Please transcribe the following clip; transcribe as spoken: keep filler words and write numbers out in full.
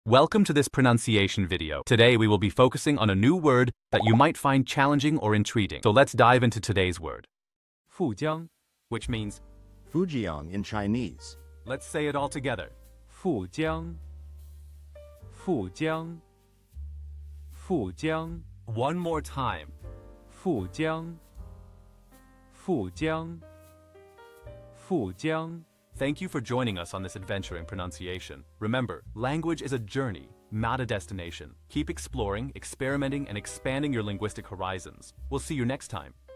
Welcome to this pronunciation video. Today we will be focusing on a new word that you might find challenging or intriguing. So let's dive into today's word. Fujiang, which means Fujiang in Chinese. Let's say it all together. Fujiang. Fujiang. Fujiang. One more time. Fujiang. Fujiang. Fujiang. Thank you for joining us on this adventure in pronunciation. Remember, language is a journey, not a destination. Keep exploring, experimenting, and expanding your linguistic horizons. We'll see you next time.